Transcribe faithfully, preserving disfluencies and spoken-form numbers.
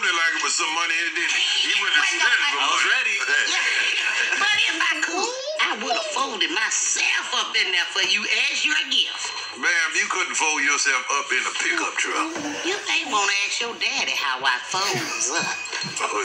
folded like it was some money in it, didn't he? He went to spend it. I was ready. Yeah. But if I could, I would have folded myself up in there for you as your gift. Ma'am, you couldn't fold yourself up in a pickup truck. You may want to ask your daddy how I fold up.